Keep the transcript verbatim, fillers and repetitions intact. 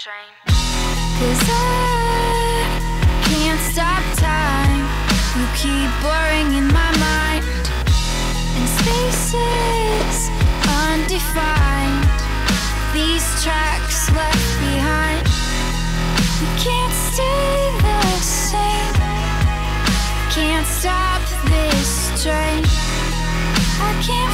train. Cause I can't stop time. You keep blurring in my mind, and spaces undefined. These tracks left behind. We can't stay the same. Can't stop this train. I can't